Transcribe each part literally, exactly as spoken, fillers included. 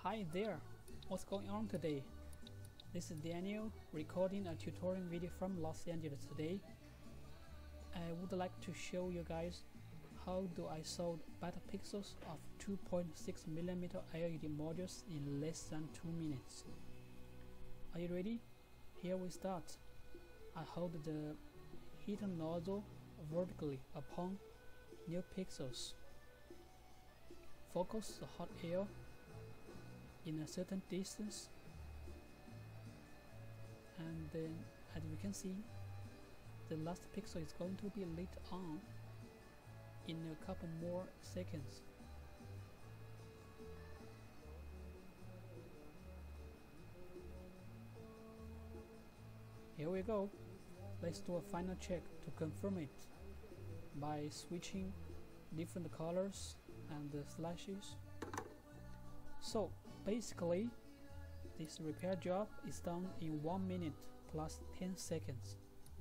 Hi there, what's going on today? This is Daniel recording a tutorial video from Los Angeles today. I would like to show you guys how do I solve beta pixels of two point six millimeter L E D modules in less than two minutes. Are you ready? Here we start. I hold the heater nozzle vertically upon new pixels. Focus the hot air in a certain distance, and then as we can see, the last pixel is going to be lit on in a couple more seconds. Here we go. Let's do a final check to confirm it by switching different colors and the slashes. So basically, this repair job is done in one minute plus ten seconds.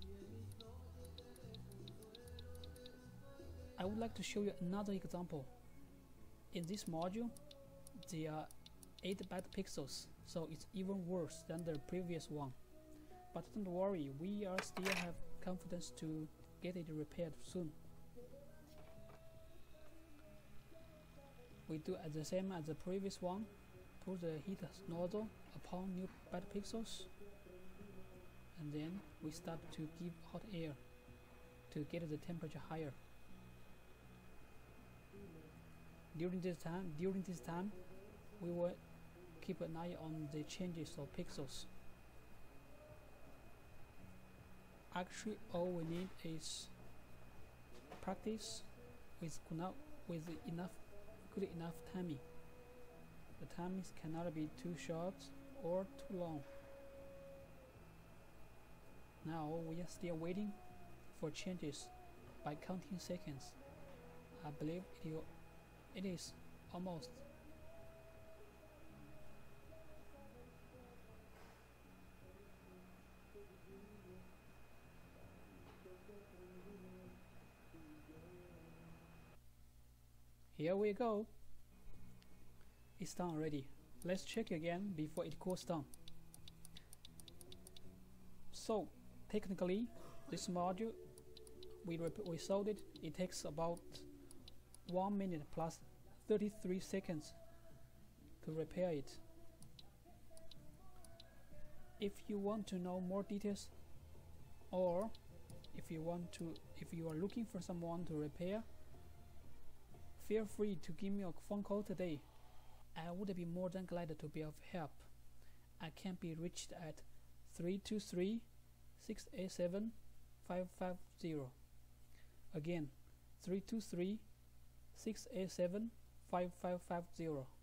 I would like to show you another example. In this module, there are eight beta pixels, so it's even worse than the previous one. But don't worry, we are still have confidence to get it repaired soon. We do the same as the previous one. Put the heater nozzle upon new beta pixels, and then we start to give hot air to get the temperature higher. During this time, during this time, we will keep an eye on the changes of pixels. Actually, all we need is practice with enough with enough good enough timing. The timings cannot be too short or too long. Now we are still waiting for changes by counting seconds. I believe it, it is almost. Here we go. It's done already. Let's check again before it cools down. So technically, this module we we solved it. It takes about one minute plus thirty-three seconds to repair it. If you want to know more details, or if you want to, if you are looking for someone to repair, feel free to give me a phone call today. I would be more than glad to be of help. I can be reached at three two three, six eight seven, five five zero. Again, three two three, six eight seven, five five five zero.